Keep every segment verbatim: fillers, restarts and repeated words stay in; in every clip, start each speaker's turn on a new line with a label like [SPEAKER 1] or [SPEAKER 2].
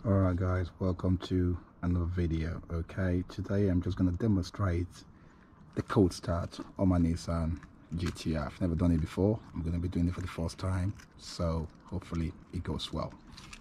[SPEAKER 1] Alright guys, welcome to another video. Okay, today I'm just going to demonstrate the cold start on my Nissan G T R. I've never done it before. I'm going to be doing it for the first time, so hopefully it goes well.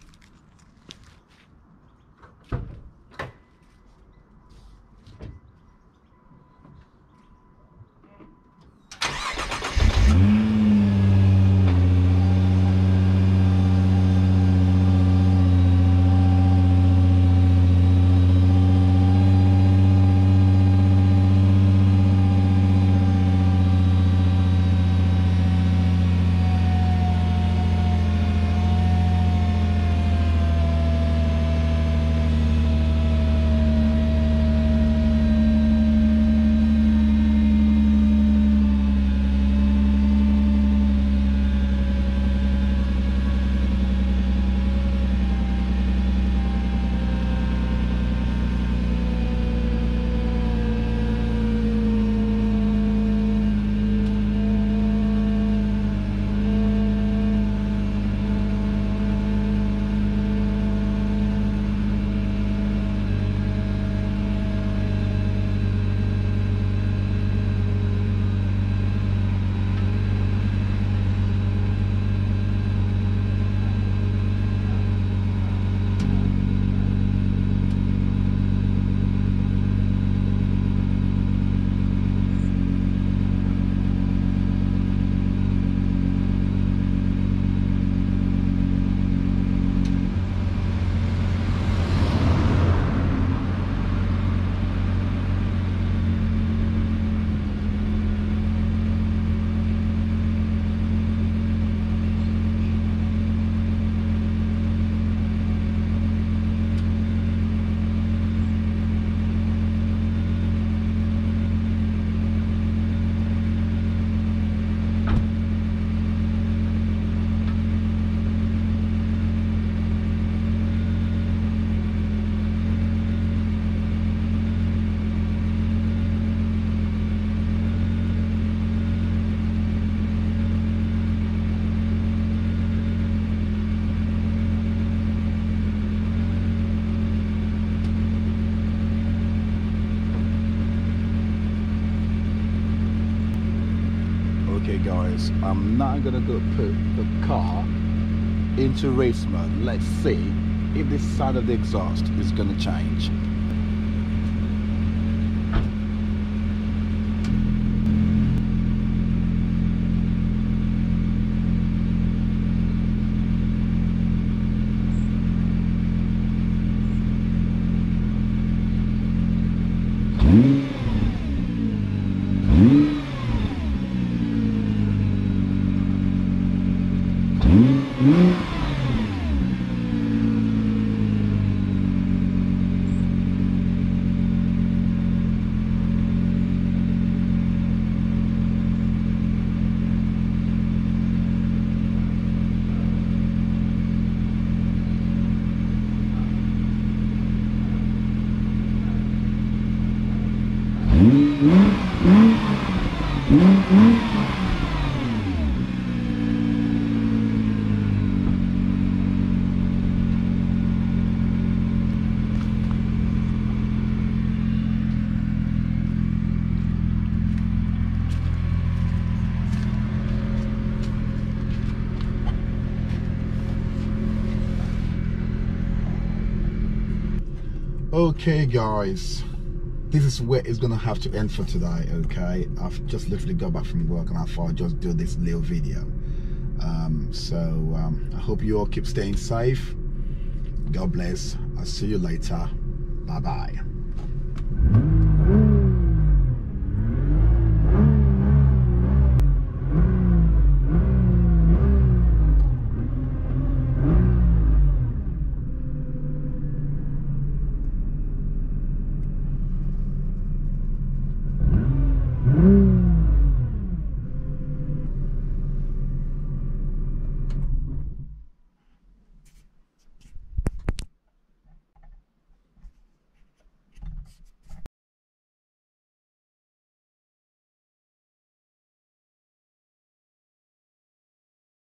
[SPEAKER 1] Okay guys, I'm now gonna go put the car into race mode. Let's see if this side of the exhaust is gonna change. Okay guys, this is where it's gonna have to end for today. Okay, I've just literally got back from work and I thought I'd just do this little video. Um, so um, I hope you all keep staying safe. God bless. I'll see you later. Bye bye.